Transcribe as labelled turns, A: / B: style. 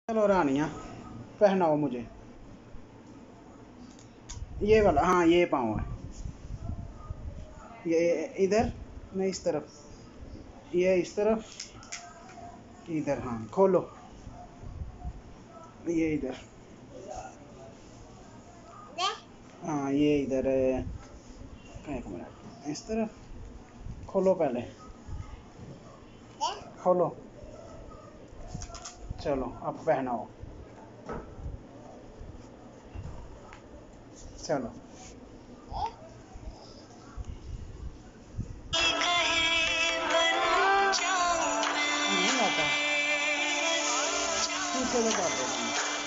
A: चलो रानिया, पहनाओ मुझे ये वाला। हाँ ये पाँव है, ये इधर नहीं इस तरफ, ये इस तरफ, इधर। हाँ खोलो, ये इधर। हाँ ये इधर है। एक मिनट, इस तरफ खोलो, पहले खोलो। चलो अब पहनाओ, चलो। नहीं आता, पीछे लगा दो।